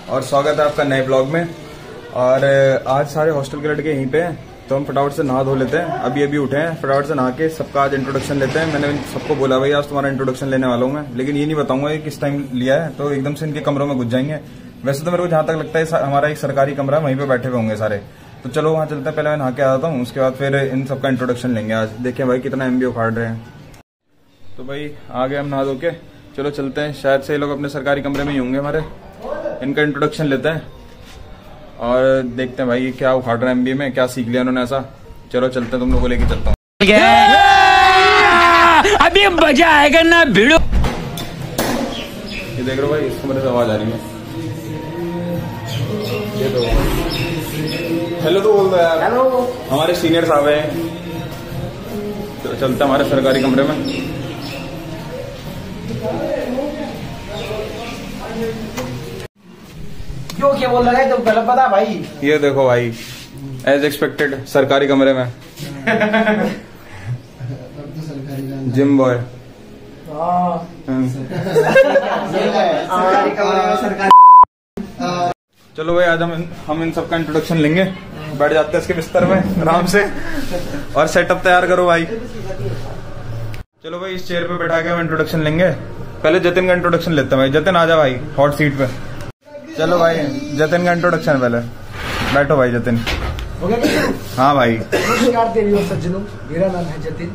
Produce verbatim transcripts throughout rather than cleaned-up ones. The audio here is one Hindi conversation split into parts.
और स्वागत है आपका नए ब्लॉग में। और आज सारे हॉस्टल के लड़के यहीं पे हैं, तो हम फटाफट से नहा धो लेते हैं। अभी अभी उठे हैं, फटाफट से नहा के सबका आज इंट्रोडक्शन लेते हैं। मैंने सबको बोला भाई आज तुम्हारा इंट्रोडक्शन लेने वाला हूँ मैं, लेकिन ये नहीं बताऊंगा कि किस टाइम लिया है, तो एकदम से इनके कमरों में घुस जाएंगे। वैसे तो मेरे को जहां तक लगता है हमारा एक सरकारी कमरा, वहीं पे बैठे हुए होंगे सारे। तो चलो वहां चलते हैं, पहले मैं नहा के आता हूँ, उसके बाद फिर इन सबका इंट्रोडक्शन लेंगे। आज देखें भाई कितना एमबी उखाड़ रहे हैं। तो भाई आ गए हम नहा धो के, चलो चलते हैं। शायद से ये लोग अपने सरकारी कमरे में ही होंगे हमारे। इनका इंट्रोडक्शन लेते हैं और देखते हैं भाई क्या उखाड़ रहे हैं एमबी में, क्या सीख लिया उन्होंने ऐसा। चलो चलते हैं, तुम लोगों को लेके चलता हूँ। अभी मजा आएगा ना भिड़ो। ये देख लो भाई, इस कमरे से आवाज आ रही है। ये तो हेलो तो बोल दो यार। हेलो, हमारे सीनियर साहब हैं। तो चलते हैं हमारे सरकारी कमरे में। क्यों क्या बोल रहा है, तो गलत बता भाई। ये देखो भाई, एज एक्सपेक्टेड सरकारी कमरे में जिम बॉय। चलो भाई आज हम हम इन सबका इंट्रोडक्शन लेंगे। बैठ जाते हैं इसके बिस्तर में आराम से, और सेटअप तैयार करो भाई। चलो भाई इस चेयर पे बैठा के हम इंट्रोडक्शन लेंगे। पहले जतिन का इंट्रोडक्शन लेते हैं भाई। जतिन आ जा भाई हॉट सीट पे। चलो भाई जतिन का इंट्रोडक्शन पहले। बैठो भाई जतिन। हो गया? हाँ भाई। नमस्कार देवियों सज्जनों, मेरा नाम है जतिन।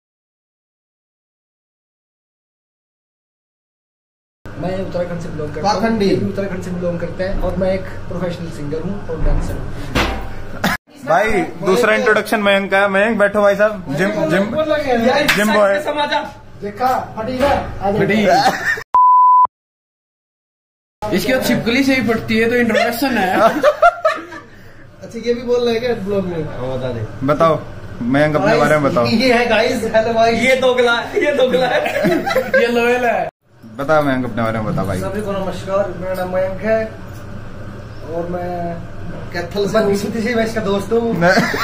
मैं उत्तराखंड से बिलोंग करता हूँ। उत्तराखंड से बिलोंग करता है और मैं एक प्रोफेशनल सिंगर हूँ और डांसर हूँ। भाई दूसरा इंट्रोडक्शन मयंक का है। मयंक बैठो भाई साहब। Gym gym gym boy. देखा फटी इसके बाद छिपकली से ही पड़ती है, तो इंट्रोडक्शन है। अच्छा ये भी बोल रहे हैं क्या ब्लॉग में? बता दे। बताओ मयंक अपने बारे में बताओ। ये है गाइस, हेलो भाई। ये दोगला है, ये दोगला है, ये लोयल है। बता मयंक अपने बारे में बता भाई। सभी को नमस्कार, मेरा नाम मयंक है और मैं कैथल से मैं इसका दोस्त हूँ।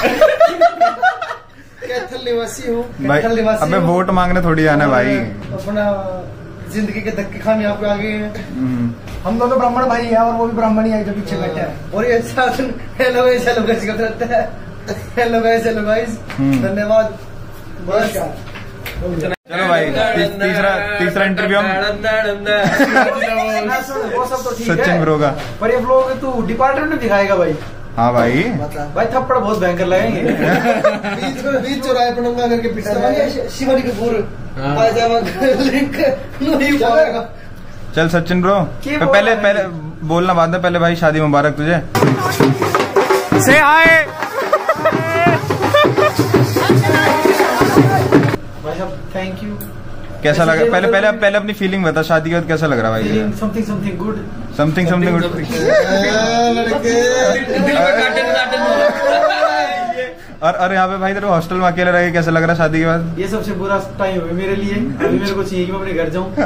कैथल निवासी हूँ। कैथल निवासी। अबे वोट मांगने थोड़ी आना भाई। अपना जिंदगी के धक्के खाने यहाँ पे आ गए हैं। हम दोनों ब्राह्मण भाई हैं और वो भी ब्राह्मण ही है जो पीछे बैठा है। और ये साथ हेलो गाइस हेलो गाइस करते रहता है। हेलो गाइस हेलो गाइस, धन्यवाद। चलो भाई तीसरा तीसरा इंटरव्यू हम वो सब तो ठीक है सचिन ब्रो का। पर ये व्लॉग तू डिपार्टमेंट में दिखाएगा भाई। हाँ भाई भाई थप्पड़ बहुत भयंकर लगेंगे। बीच में बीच चौराहे पर नंगा करके पिटा शिवानी कपूर लिंक नहीं पाएगा। चल सचिन ब्रो, पहले पहले बोलना बाद में। पहले भाई शादी मुबारक तुझे। से आए भाई साहब थैंक यू। कैसा लगा? पहले पहले पहले अपनी फीलिंग बता, शादी के बाद कैसा लग रहा है भाई? Something something good. Something something good. और और यहाँ पे भाई तेरे हॉस्टल में अकेले रह के कैसा लग रहा है शादी के बाद? ये सबसे बुरा टाइम है मेरे लिए। अभी मेरे को चाहिए कि मैं अपने घर जाऊँ।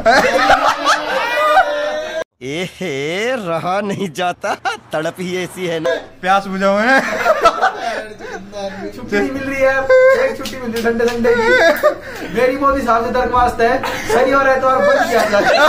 एहे रहा नहीं जाता, तड़प ही ऐसी है ना। प्यास बुझाओ है। छुट्टी नहीं मिल रही है, एक छुट्टी मिल रही है संडे संडे की। मेरी मोदी साहब से दरख्वास्त है शनिवार एतवार बंद किया जाए।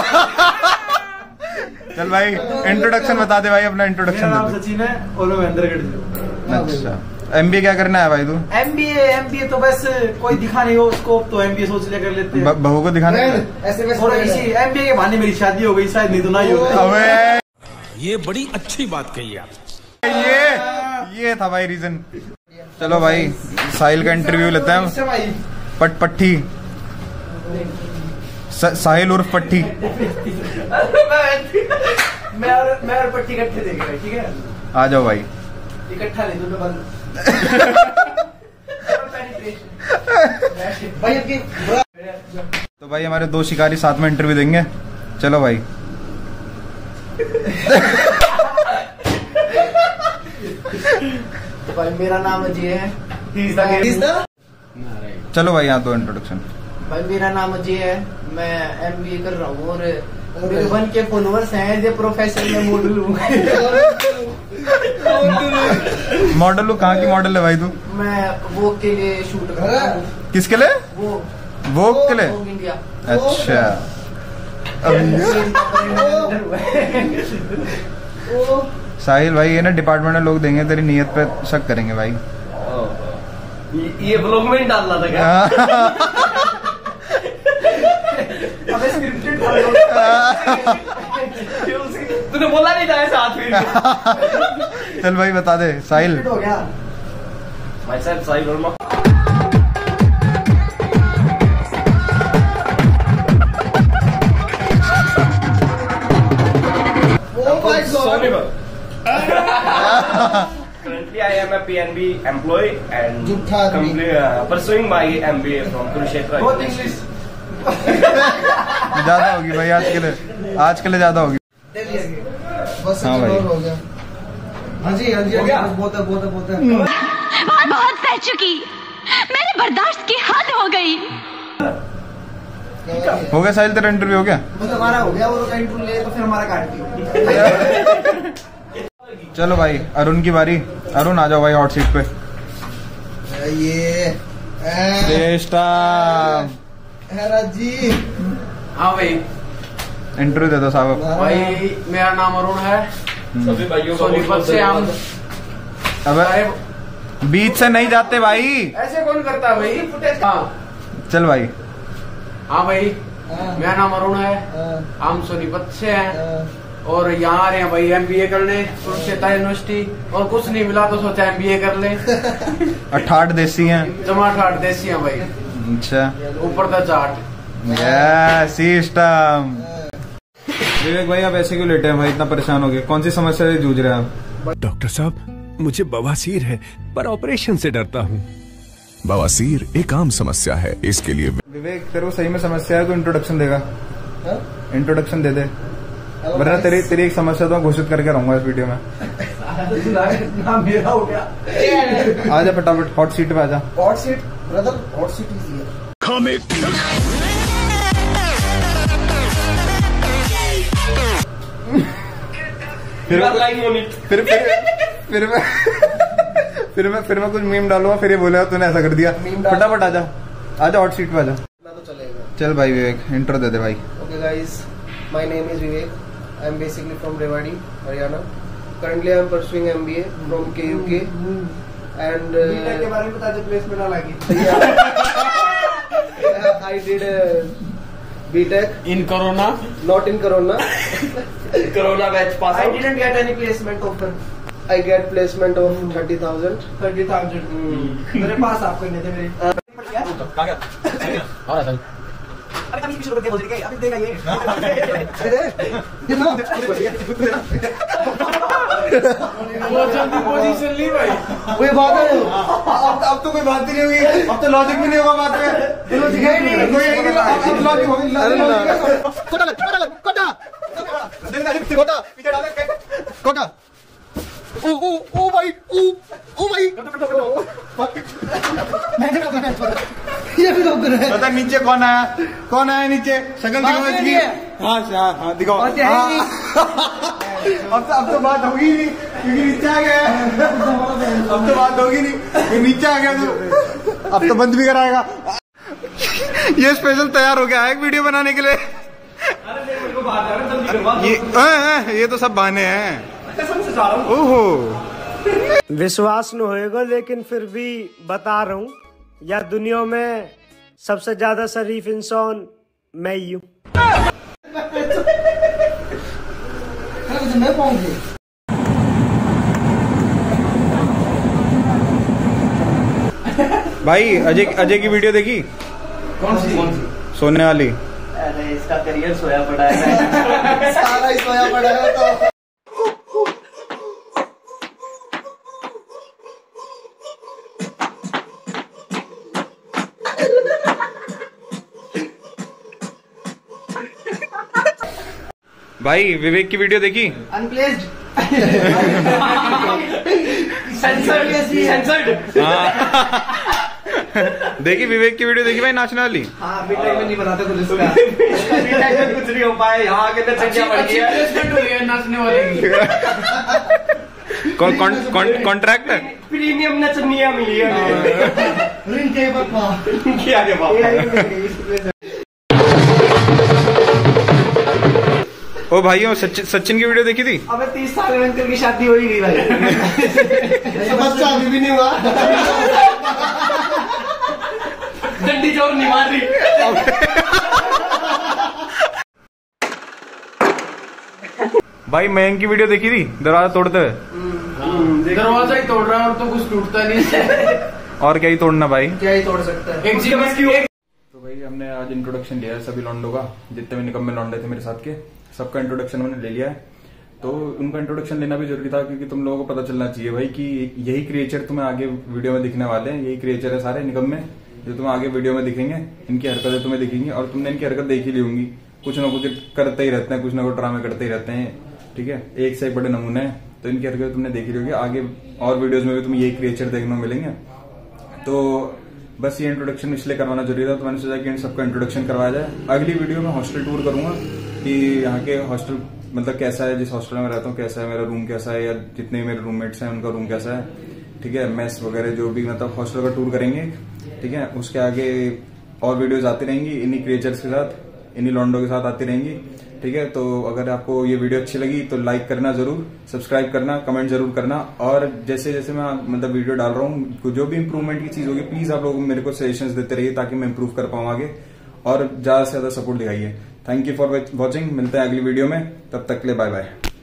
चल भाई इंट्रोडक्शन बता दे भाई, अपना इंट्रोडक्शन। मेरा नाम सचिन है और मैं महेंद्रगढ़ से। अच्छा एमबीए क्या करना है भाई तू? एमबीए एमबीए तो बस कोई दिखा नहीं हो उसको, तो एमबीए सोच लिया कर लेते हैं। बहू को दिखाना है ऐसे वैसे। और इसी एमबीए के बहाने मेरी शादी हो गई, शायद नहीं तो नहीं हो। अबे ये बड़ी अच्छी बात कही आप। ये ये था भाई रीजन। चलो भाई साहिल का इंटरव्यू लेते हैं। पट पट्टी साहिल उर्फ पट्टी। मैं और मैं और पट्टी इकट्ठे देख रहे, ठीक है? आ जाओ भाई इकट्ठा ले दो बंद। भाई तो भाई हमारे दो शिकारी साथ में इंटरव्यू देंगे। चलो भाई। तो भाई मेरा नाम अजय है। चलो भाई यहाँ दो इंट्रोडक्शन। भाई मेरा नाम अजय है, मैं एमबीए कर रहा हूँ और मेरे वन के फॉलोअर्स हैं। जो प्रोफेसर में मॉडल हूँ। मॉडल हूँ? कहाँ की मॉडल है भाई तू? मैं वो के लिए शूट कर रहा हूँ। किसके लिए? वो वोग के लिए? Vogue India. अच्छा साहिल भाई, ये ना डिपार्टमेंट में लोग देंगे तेरी नीयत पे शक करेंगे भाई। ये ब्लॉग में ही डालना था क्या? अबे स्क्रिप्टेड तूने बोला नहीं था ऐसा हाथ फिर। चल भाई बता दे साहिल। हो गया भाई साहब Sahil Verma. Currently, I am a P N B employee and pursuing my M B A from Kurukshetra. बहुत इंग्लिश ज्यादा होगी भाई आज के लिए, आज के लिए ज्यादा होगी। बस हाँ भाई हो गया। हाँ जी हाँ जी बहुत है बहुत है बहुत है। बहुत बहुत सह चुकी, मेरे बर्दाश्त की हद हो गई। हो गया साहिल, तेरा इंटरव्यू हो गया? बस हमारा हो गया, वो तो इंटरव्यू ले तो फिर हमारा काट दियो। चलो भाई अरुण की बारी। अरुण आ जाओ भाई हॉट सीट पे। ये जी हाँ भाई इंटरव्यू दे दो साहब। भाई मेरा नाम अरुण है, सभी भाइयों का सोनीपत से हम। अबे बीच से नहीं जाते भाई। ऐसे कौन करता है भाई? हाँ चल भाई। हाँ भाई मेरा नाम अरुण है, हम सोनीपत से हैं और यहाँ आ रहे हैं भाई एमबीए करने कुरुक्षेत्र यूनिवर्सिटी। और कुछ नहीं मिला तो सोचा एमबीए कर ले। अठाठ देसी हैं। टमाटर देसी हैं भाई, अच्छा ऊपर का चाट। सिस्टम। विवेक भाई आप ऐसे क्यों लेटे हैं भाई, इतना परेशान हो गए? कौन सी समस्या से जूझ रहे हैं आप? डॉक्टर साहब मुझे बवासीर है पर ऑपरेशन से डरता हूँ। बवासीर एक आम समस्या है, इसके लिए विवेक तेरे को सही में समस्या है तो इंट्रोडक्शन देगा। इंट्रोडक्शन दे दे, वरना तेरी तेरी एक समस्या तो घोषित करके रहूंगा इस वीडियो में। मेरा हो गया। आजा फटाफट हॉट सीट पे आजा। Hot seat brother, hot seat is here. फिर फिर फिर फिर मैं फिर मैं फिर मैं कुछ मीम डालूंगा, फिर ये बोलेगा तूने ऐसा कर दिया। फटाफट आजा, आजा हॉट सीट पे आजा। तो चलेगा। चल भाई विवेक इंट्रो दे दे भाई। Okay guys, my name is Vivek. I am basically from Rewari, Haryana. Currently I am pursuing MBA from KUK and के बारे में बता दे, प्लेसमेंट अलग I did BTech in corona, not in corona. Corona batch pass. I didn't get any placement offer. I get placement of thirty thousand. Thirty thousand. मेरे पास आपको नहीं थे मेरे। कहाँ गया? और ऐसा अरे कभी शुरू करते हो जाएगा, अभी देगा ये। अरे ये ना वो जल्दी पोजीशन ली भाई। वो बात है। अब अब तो कोई बात ही नहीं होगी, अब तो लॉजिक भी नहीं होगा बात में। लॉजिक है नहीं, कोई है नहीं, अब लॉजिक होगी। कोटा लग, कोटा लग, कोटा कोटा पीछे डाल दे कोटा। ओ ओ ओ भाई, ओ ओ भाई ये भी लोग कर रहे हैं। पता नीचे कौन आया, कौन आया नीचे? शक्ल दिखाओ इसकी। हाँ हाँ दिखाओ। अब तो अब तो बात होगी नहीं क्योंकि नीचे आ गया। अब तो बात होगी नहीं, नीचे आ गया तो अब तो बंद भी कराएगा। ये स्पेशल तैयार हो गया है एक वीडियो बनाने के लिए। ये आ, ये तो सब बहाने हैं। ओहो विश्वास न होएगा लेकिन फिर भी बता रहा हूँ, या दुनिया में सबसे ज्यादा शरीफ इंसान मैं ही हूँ। मैं पाऊंगी भाई। अजय अजय की वीडियो देखी? कौन सी? सोने वाली। अरे इसका करियर सोया पड़ा है। सारा ही सोया पड़ा है तो। भाई विवेक की वीडियो देखी? अनप्लेस्ड। Censored censored. देखी विवेक की वीडियो देखी भाई नाचने वाली? हाँ बीटेक में नहीं बनाते तो इसका कुछ नहीं हो पाया, यहाँ आके नचनिया पड़ गई है। प्लेसमेंट हुई है नाचने वाले की। कॉन्ट्रैक्ट प्रीमियम नचनिया मिली है। रिंग के बापा क्या के बाप। ओ भाइयों, सचिन सचिन की वीडियो देखी थी? अबे तीस साल में अंकल की शादी हो ही गई भाई। बच्चा अभी भी नहीं हुआ। डंडी जोर नहीं मार रही। भाई मयंक की वीडियो देखी थी दरवाजा तोड़ते हुए? दरवाजा ही तोड़ रहा है और तो कुछ टूटता नहीं। और क्या ही तोड़ना भाई, क्या ही तोड़ सकता है। एक जीवन तो भाई हमने आज इंट्रोडक्शन लिया है सभी लॉन्डो का, जितने भी निकम्मे लॉन्डे थे मेरे साथ के, सबका इंट्रोडक्शन मैंने ले लिया है। तो उनका इंट्रोडक्शन लेना भी जरूरी था, क्योंकि तुम लोगों को पता चलना चाहिए भाई कि यही क्रिएचर तुम्हें आगे वीडियो में दिखने वाले हैं। यही क्रिएचर है सारे निकम्मे जो तुम्हें आगे वीडियो में दिखेंगे। इनकी हरकतें तुम्हें दिखेंगी और तुमने इनकी हरकत देखी ली होंगी। कुछ ना कुछ करते ही रहते हैं, कुछ ना कुछ ड्रामे करते ही रहते हैं, ठीक है। एक से एक बड़े नमूने हैं, तो इनकी हरकतें तुमने देखी ली होगी। आगे और वीडियोज में भी तुम्हें यही क्रिएचर देखने को मिलेंगे। तो बस ये इंट्रोडक्शन इसलिए करवाना जरूरी था, तो मैंने सोचा कि इन सबका इंट्रोडक्शन करवाया जाए। अगली वीडियो में हॉस्टल टूर करूंगा कि यहाँ के हॉस्टल मतलब कैसा है, जिस हॉस्टल में रहता हूँ कैसा है, मेरा रूम कैसा है, या जितने मेरे रूममेट्स हैं उनका रूम कैसा है, ठीक है। मेस वगैरह जो भी मतलब हॉस्टल का टूर करेंगे, ठीक है। उसके आगे और वीडियोज आती रहेंगी इन्हीं क्रिएचर्स के साथ, इन्हीं लॉन्डो के साथ आती रहेंगी, ठीक है। तो अगर आपको ये वीडियो अच्छी लगी तो लाइक करना जरूर, सब्सक्राइब करना, कमेंट जरूर करना। और जैसे जैसे मैं मतलब वीडियो डाल रहा हूँ, जो भी इंप्रूवमेंट की चीज होगी प्लीज आप लोग मेरे को सजेशंस देते रहिए, ताकि मैं इंप्रूव कर पाऊँ आगे, और ज्यादा से ज्यादा सपोर्ट दिखाइए। Thank you for watching. मिलते हैं अगली वीडियो में, तब तक के लिए बाय बाय।